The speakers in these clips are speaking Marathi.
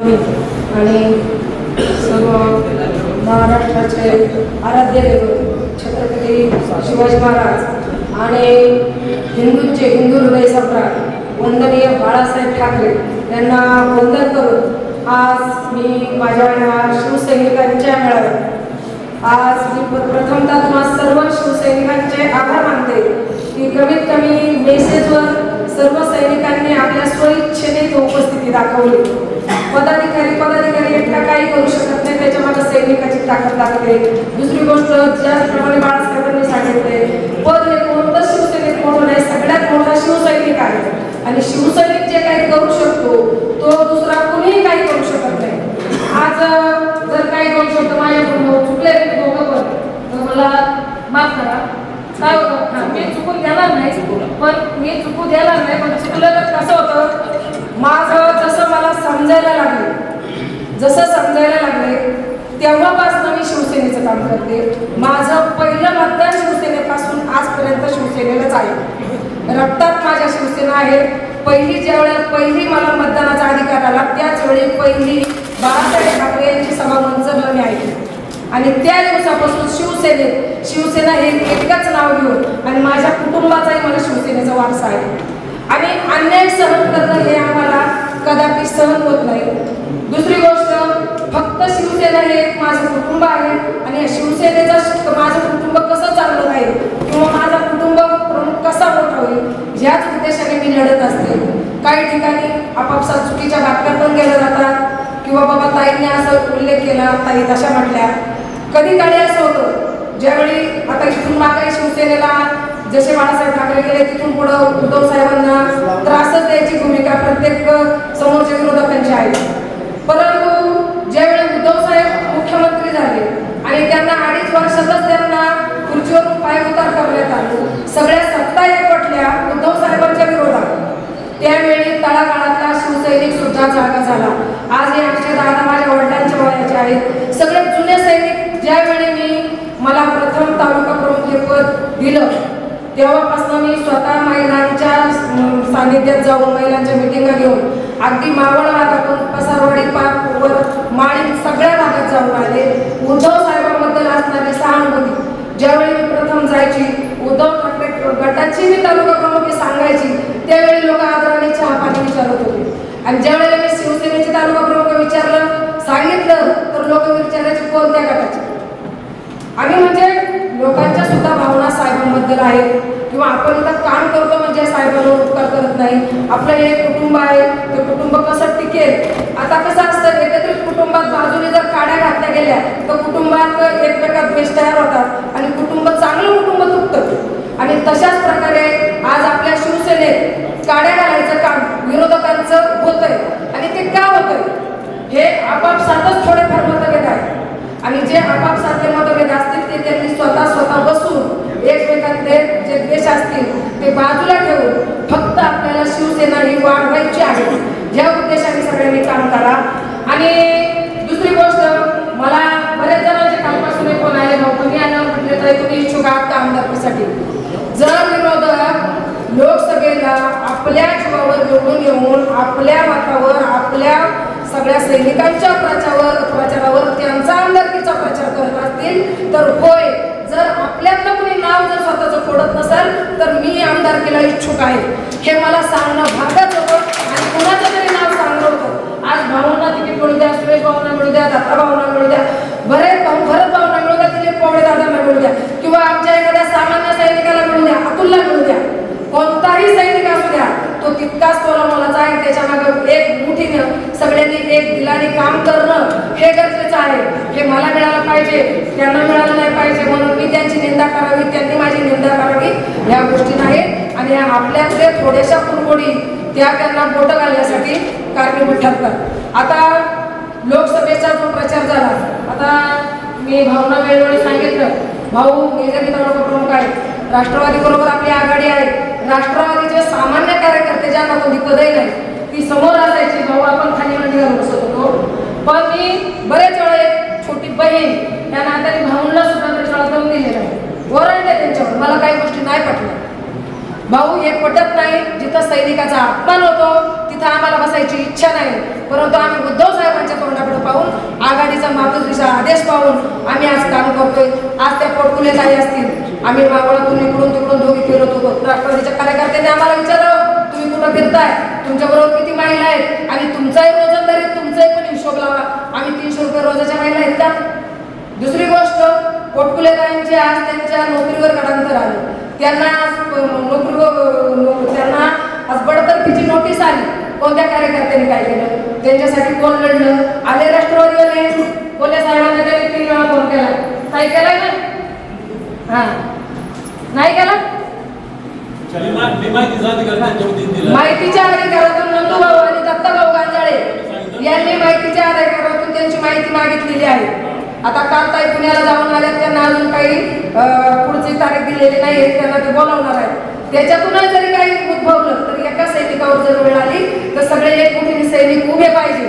आणि सर्व महाराष्ट्राचे आराध्य दैवत छत्रपती शिवाजी महाराज आणि हिंदू हृदय सम्राट वंदनीय बाळासाहेब ठाकरे यांना वंदन करून आज मी माझ्या शिवसैनिकांच्या मेळाव्यात आज मी प्रथमतः तुम्हा सर्व शिवसैनिकांचे आभार मानते की कमीत कमी मेसेजवर सर्व सैनिकांनी आपल्या स्वइच्छेने उपस्थिती दाखवली। पदाधिकारी एकटा काही करू शकत नाही, त्याच्यामध्ये सैनिकाची ताकद लागते। दुसरी गोष्ट ज्याप्रमाणे बाळासाहेबांनी सांगितले पद हे कोणतं शिवसैनिक मोठं नाही, सगळ्यात मोठा शिवसैनिक आहे आणि शिवसैनिक जे काही करू शकतो तो दुसरा कुणीही काही करू शकत नाही। आज जर काही करू शकतो माझ्याकडून चुकले दोघं पण मला माफ करा, काय होतं मी चुकून देणार नाही, पण मी चुकू देणार नाही, पण चुकलं तर कसं होतं माझं जसं मला समजायला लागले तेव्हापासून मी शिवसेनेचं काम करते। माझं पहिलं मतदान शिवसेनेपासून आजपर्यंत शिवसेनेलाच आहे, रक्तात माझ्या शिवसेना आहे। पहिली मला मतदानाचा अधिकार आला त्याच वेळी पहिली बाळासाहेब ठाकरे यांची सभा मंचरला मी ऐकली आणि त्या दिवसापासून शिवसेना हे एकच नाव घेऊन आणि माझ्या कुटुंबाचाही मला शिवसेनेचा वारसा आहे आणि अन्याय सहन करणं हे आम्हाला कदापि सहन होत नाही। दुसरी गोष्ट फक्त शिवसेना हे एक माझं कुटुंब आहे आणि या शिवसेनेचा माझं कुटुंब कसं चाललं आहे किंवा माझा कुटुंब प्रमुख कसा मोठा होईल याच उद्देशाने मी लढत असते। काही ठिकाणी आपापसात चुकीच्या बातम्या पण केल्या जातात किंवा बाबा ताईंनी असं उल्लेख केला, ताई तशा म्हटल्या। कधी काळी असं होतं ज्यावेळी आता इथून मागे शिवसेनेला जसे बाळासाहेब ठाकरे गेले तिथून पुढं उद्धव साहेबांना त्रासच द्यायची भूमिका प्रत्येक समोरच्या विरोधकांची आहे, परंतु ज्यावेळी उद्धव साहेब मुख्यमंत्री झाले आणि त्यांना 2.5 वर्षातच त्यांना खुर्चीवरून पायउतार करण्यात आले, सगळ्या सत्ता एकवटल्या उद्धव साहेबांच्या विरोधात, त्यावेळी तळागाळातला शिवसैनिक सुद्धा जागा झाला। आज हे आमचे दादा माझ्या वडिलांच्या वयाचे आहेत, सगळे जुने सैनिक ज्यावेळी मला प्रथम तालुका प्रमुखपद दिलं तेव्हापासून मी स्वतः महिलांच्या सानिध्यात जाऊन महिलांच्या मिटिंगा घेऊन अगदी मावळ भागातून पसारवाडी पार्कवर माळी सगळ्या भागात जाऊन आले। उद्धव साहेबांबद्दल असणारी सहानुभूती ज्यावेळी मी प्रथम जायची उद्धव ठाकरे गटाची मी तालुका प्रमुख सांगायची त्यावेळी लोक आदराने चहा पाणी विचारत होते आणि ज्यावेळेला मी शिवसेनेचे तालुका प्रमुख सांगितलं तर लोक विचारायचे कोणत्या गटाचे। आम्ही म्हणजे लोकांच्या सुद्धा भावना साहेबांबद्दल आहेत किंवा आपण इथं काम करतो म्हणजे साहेबांवर उपकार करत नाही। आपलं हे कुटुंब आहे, ते कुटुंब कसं टिकेल। आता कसं असतं एकत्रित कुटुंबात बाजूने जर काड्या घातल्या गेल्या तर कुटुंबात एकमेकात द्वेष तयार होतात आणि कुटुंब चांगलं कुटुंब तुटतं आणि तशाच प्रकारे आज आपल्या शिवसेनेत काड्या घालायचं काम विरोधकांचं होतंय आणि ते का होतंय हे आपापसातच थोडेफार मतभेद आहेत आणि जे आपापसातले मतभेद असतील ते त्यांनी स्वतः बसून एकमेकांचे जे द्वेष असतील ते बाजूला ठेवून फक्त आपल्याला शिवसेना ही वाढवायची आहे या उद्देशाने सगळ्यांनी काम करा। आणि दुसरी गोष्ट मला बरेच जणांचे कालपासून फोन आले भाऊ तुम्ही आल्यावर म्हटले तर तुम्ही इच्छुक आहात का आमदारकीसाठी। जर विरोधक लोकसभेला आपल्या जीवावर निवडून येऊन आपल्या मतावर आपल्या सगळ्या सैनिकांच्या प्रचारावर त्यांचा आमदारकीचा प्रचार करत असतील तर होय, जर आपल्यातलं कोणी नाव जर स्वतःचं फोडत नसेल तर मी आमदारकीला इच्छुक आहे हे मला सांगणं भागच होतं आणि कुणाचं तरी नाव सांगलं होतं। आज भाऊंना तिकीट मिळू द्या, सुरेश भाऊंना मिळू द्या, दत्ता भाऊंना मिळू द्या, भरत भाऊंना मिळू द्या, दिलीप पवळे दादांना मिळू द्या किंवा आमच्या एखाद्या सामान्य सैनिकाला मिळू द्या, अतुलला मिळू द्या, कोणताही सैनिक असू द्या तो तितकाच तोलामोलाचा आहे। त्याच्यामागे एक मुठीनं सगळ्यांनी एक दिलाने काम करणं हे गरजेचं आहे। हे मला मिळालं पाहिजे, त्यांना मिळालं नाही पाहिजे म्हणून मी त्यांची निंदा करावी, त्यांनी माझी निंदा करावी ह्या गोष्टी नाहीत आणि ह्या आपल्यातल्या थोड्याशा कुरघोडी त्या त्यांना बोटं घालण्यासाठी कारणीभूत ठरतात। आता लोकसभेचा जो प्रचार झाला, आता मी भावना वेळोवेळी सांगितलं भाऊ मी जरी तालुका प्रमुख आहे, राष्ट्रवादी बरोबर आपली आघाडी आहे, राष्ट्रवादीचे सामान्य कार्यकर्ते ज्यांना कोणती पदही नाही ती समोर असायची, भाऊ आपण खाली मंडी घालून बसत होतो, पण मी बरेच वेळा एक छोटी बहीण त्या नात्याने भाऊंना सुद्धा त्याच्यावर दम दिलेला आहे, ओरडले त्यांच्यावर, मला काही गोष्टी नाही पटल्या। भाऊ हे पटत नाही, जिथं सैनिकाचा अपमान होतो तिथं तिथं आम्हाला बसायची इच्छा नाही, परंतु आम्ही उद्धव साहेबांच्या तोंडाकडे पाहून आघाडीचा मातोश्रीचा आदेश पाहून आम्ही आज काम करतोय. आज त्या पोटकुले ताई असतील, आम्ही मावळातून इकडून तिकडून दोघी फिरत होतो. राष्ट्रवादीच्या कार्यकर्त्यांनी आम्हाला विचारलं तुम्ही कुठं फिरताय, तुमच्याबरोबर किती महिला आहेत आणि तुमचाही रोजंदारीत तुमचाही पण हिशोब लावा. आम्ही 300 रुपये रोजाच्या महिला आहेत का? दुसरी गोष्ट, पोटकुलेताईंची आज त्यांच्या नोकरीवर गडांतर आलं, त्यांना त्यांना आज बडतर्फीची नोटीस आली. कोणत्या कार्यकर्त्यांनी काय केलं, त्यांच्यासाठी कोण लढलं? आले राष्ट्रवादीवाले, कोल्हे साहेबांना त्यांनी 3 वेळा फोन केला, काय केलाय ना? हा नाही केला. माहितीच्या अधिकारातून नंदूभाऊ आणि दत्ताभाऊ गांजाळे यांनी माहितीच्या अधिकारातून त्यांची माहिती मागितलेली आहे. आता काल ताई पुण्याला जाऊन आल्या, त्यांना अजून काही पुढची तारीख दिलेली नाही, त्यांना ते बोलावणार आहे. त्याच्यातूनच जरी काही उद्भवलं तर एका सैनिकावर जर वेळ आली तर सगळे एकमुठीने सैनिक उभे पाहिजे.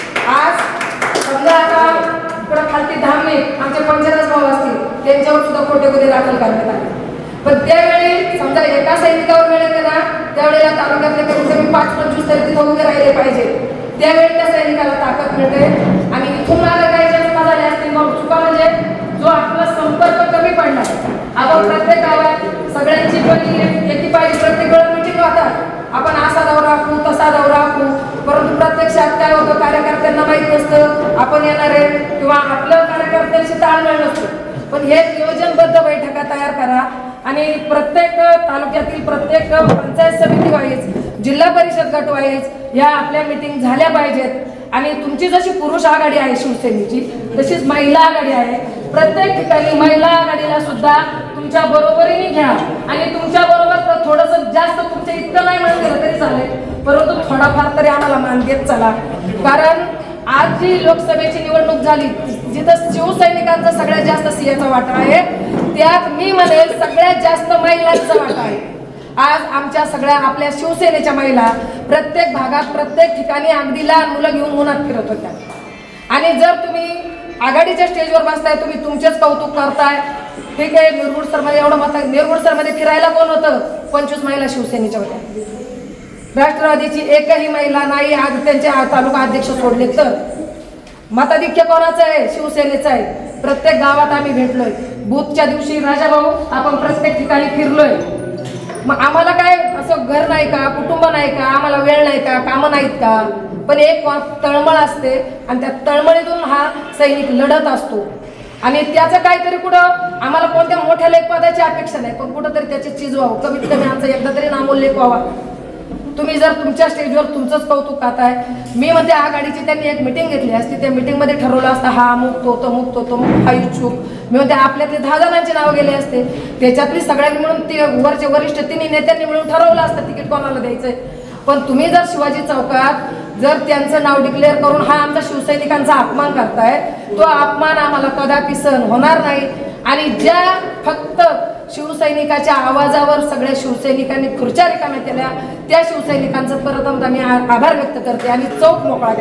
आज समजा आता इकडं खालती धामणे आमचे 50 भाऊ असतील, त्यांच्यावर सुद्धा खोटे गुन्हे दाखल करण्यात आले. पण त्यावेळी समजा एका सैनिकावर वेळ येते ना, त्यावेळेला तालुक्यातले कमीत कमी 5-25 तरी तिथं उभे राहिले पाहिजे. त्यावेळी त्या सैनिकाला ताकद मिळते. आणि इथून मागे काही ज्या चुका झाल्या असतील, मग चुका म्हणजे जो आपला संपर्क कमी पडला. आपण प्रत्येक गावात सगळ्यांची पण एकी पाहिजे, प्रत्येक वेळ मिटिंग होतात, आपण असा दौरा आखू तसा दौरा आखू, परंतु प्रत्यक्षात काय होतं कार्यकर्त्यांना माहीत नसतं आपण येणार आहे, किंवा आपलं कार्यकर्त्यांशी ताळमेळ नसतं. पण हे नियोजनबद्ध बैठका तयार करा आणि प्रत्येक तालुक्यातील प्रत्येक पंचायत समिती वाईज, जिल्हा परिषद गट वाईज या आपल्या मीटिंग झाल्या पाहिजेत. आणि तुमची जशी पुरुष आघाडी आहे शिवसेनेची, तशीच महिला आघाडी आहे. प्रत्येक ठिकाणी महिला आघाडीला सुद्धा तुमच्या बरोबरीने घ्या आणि तुमच्या बरोबर तर थोडंसं जास्त, तुमच्या इतकं नाही मान दिलं तरी चालेल, परंतु थोडाफार तरी आम्हाला मान देत चला. कारण आज जी लोकसभेची निवडणूक झाली, जिथं शिवसैनिकांचा सगळ्यात जास्त सिंहाचा वाटा आहे, त्यात मी म्हणेल सगळ्यात जास्त महिलांचा वाटा आहे. आज आमच्या सगळ्या आपल्या शिवसेनेच्या महिला प्रत्येक भागात प्रत्येक ठिकाणी अगदी लहान मुलं घेऊन उन्हात फिरत होत्या. आणि जर तुम्ही आघाडीच्या स्टेजवर बसताय, तुम्ही तुमचेच कौतुक करताय, ठीक आहे. निरगुड सरमध्ये एवढं मत, निरगुड सरमध्ये फिरायला कोण होतं? 25 महिला शिवसेनेच्या होत्या. राष्ट्रवादीची एकही महिला नाही आज त्यांचे तालुका अध्यक्ष सोडले. तर मताधिक्य कोणाचं आहे? शिवसेनेचं आहे. प्रत्येक गावात आम्ही भेटलोय. बूथच्या दिवशी राजाभाऊ आपण प्रत्येक ठिकाणी फिरलोय. मग आम्हाला काय असं घर नाही का, कुटुंब नाही का, आम्हाला वेळ नाही का, कामं नाहीत का? पण एक तळमळ असते आणि त्या तळमळीतून हा सैनिक लढत असतो. आणि त्याचं काहीतरी कुठं आम्हाला कोणत्या मोठ्या लेखपदाची अपेक्षा नाही, पण कुठंतरी त्याची चीज व्हावं, कमीत कमी आमचा एकदा तरी नामोल्लेख व्हावा. तुम्ही जर तुमच्या स्टेजवर तुमचंच कौतुक करताय, मी म्हणते आघाडीची त्यांनी एक मिटिंग घेतली असती, त्या मिटिंगमध्ये ठरवलं असतं हा अमुक तो तमुक तो तमुक हा इच्छुक, मी म्हणते आपल्यातले 10 जणांचे नाव गेले असते, त्याच्यातली सगळ्यांनी मिळून ते वरचे वरिष्ठ 3 नेत्यांनी मिळून ठरवलं असतं तिकीट कोणाला द्यायचंय. पण तुम्ही जर शिवाजी चौकात जर त्यांचं नाव डिक्लेअर करून हा आमचा शिवसैनिकांचा अपमान करताय, तो अपमान आम्हाला कदापि सहन होणार नाही. आणि ज्या फक्त शिवसैनिकाच्या आवाजावर सगळ्या शिवसैनिकांनी खुर्च्या रिकाम्या केल्या, त्या शिवसैनिकांचं प्रथम मी आभार व्यक्त करते आणि चौक मोकळा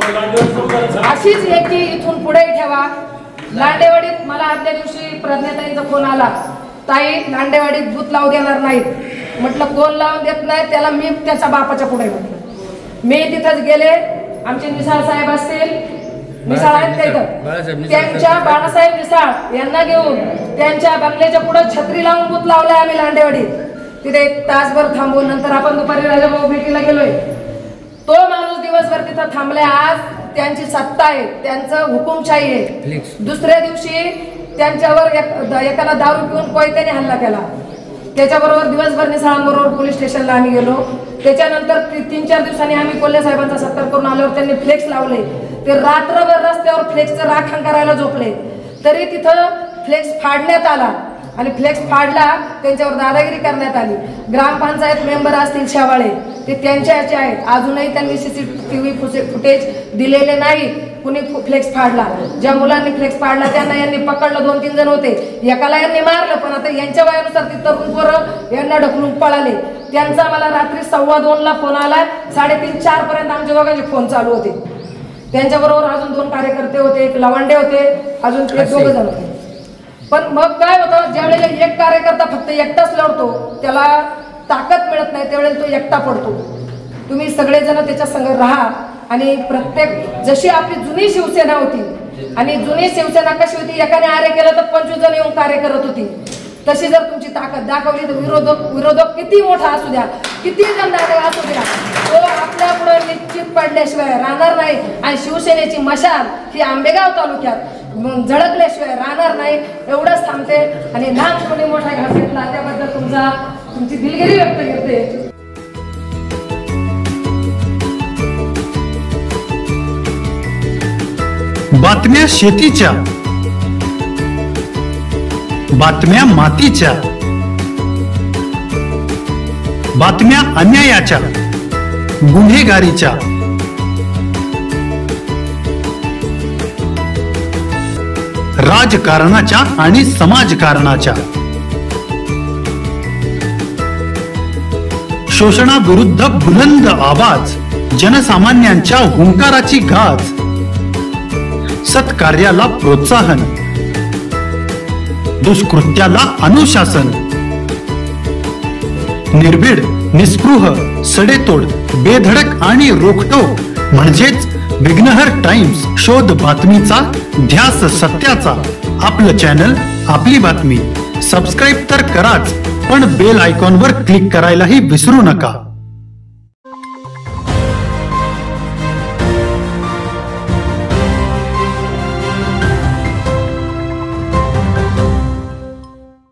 केला. अशीच एकी इथून पुढे ठेवा. लांडेवाडीत मला आदल्या दिवशी प्रज्ञाताईंचा फोन आला, ताई लांडेवाडीत बूथ लावू देणार नाहीत. म्हटलं कोण लावून देत नाही त्याला, मी त्याच्या बापाच्या पुढे म्हटलं. मी तिथंच गेले, आमचे निसाळ साहेब असतील, निसाळ आहेत तिथं, त्यांच्या बाळासाहेब निसाळ यांना घेऊन त्यांच्या बंगल्याच्या पुढे छत्री लावून बूथ लावलाय आम्ही लांडेवाडीत. तिथे 1 तासभर थांबून नंतर आपण दुपारी राजाभाऊ भेटीला गेलोय. तो माणूस दिवसभर तिथं थांबलाय. आज त्यांची सत्ता आहे, त्यांचं हुकुमशाही आहे. दुसऱ्या दिवशी त्यांच्यावर एकाला दारू पिऊन कोयत्याने हल्ला केला. त्याच्याबरोबर दिवसभर निसाळांबरोबर पोलीस स्टेशनला आम्ही गेलो. त्याच्यानंतर 3-4 दिवसांनी आम्ही कोल्हे साहेबांचा सत्कार करून आल्यावर त्यांनी फ्लेक्स लावले. ते रात्रभर रस्त्यावर फ्लेक्सचं राखण करायला झोपले, तरी तिथं फ्लेक्स फाडण्यात आला आणि फ्लेक्स फाडला, त्यांच्यावर दादागिरी करण्यात आली. ग्रामपंचायत मेंबर असतील शेवाळे, ते त्यांच्या याचे आहेत, अजूनही त्यांनी CCTV फुटेज दिलेले नाही. कुणी फ्लेक्स फाडला, ज्या मुलांनी फ्लेक्स फाडला त्यांना यांनी पकडलं. 2-3 जण होते, एकाला यांनी मारलं, पण आता यांच्या वयानुसार ती तरुण पोरं यांना ढकलून पळाले. त्यांचा मला रात्री 2:15ला फोन आला. 3:30-4 पर्यंत आमच्या दोघांचे फोन चालू होते. त्यांच्याबरोबर अजून 2 कार्यकर्ते होते, एक लवंडे होते, अजून 2 जण होते. पण मग काय होतं, ज्यावेळेला एक कार्यकर्ता फक्त एकटाच लढतो, त्याला ताकद मिळत नाही, त्यावेळेला तो एकटा पडतो. तुम्ही सगळेजण त्याच्या संग राहा आणि प्रत्येक जशी आपली जुनी शिवसेना होती आणि जुनी शिवसेना कशी होती, एकाने आरे केलं तर 25 जण येऊन कार्य करत होती, तशी जर तुमची ताकद दाखवली तर विरोधक किती मोठा असू द्या, किती जण असू द्या, तो आपल्या पुढे निश्चित पडल्याशिवाय राहणार नाही. आणि शिवसेनेची मशाल ही आंबेगाव तालुक्यात झळकल्याशिवाय राहणार नाही. एवढंच थांबते आणि लहानपणी मोठा घास घेतला त्याबद्दल तुमची दिलगिरी व्यक्त करते. बातम्या शेतीच्या, बातम्या मातीच्या, बातम्या अन्यायाच्या, गुन्हेगारीच्या, राजकारणाच्या आणि समाजकारणाच्या, शोषणाविरुद्ध बुलंद आवाज, जनसामान्यांच्या हुंकाराची गाज, सत्कार्याला प्रोत्साहन, दुष्कृत्याला अनुशासन, निर्भीड, निस्पृह, सडेतोड, बेधडक आणि रोखटोक म्हणजेच विघ्नहर टाइम्स. शोध बातमीचा, ध्यास सत्याचा. आपलं चॅनल, आपली बातमी. सबस्क्राईब तर कराच, पण बेल आयकॉनवर क्लिक करायलाही विसरू नका.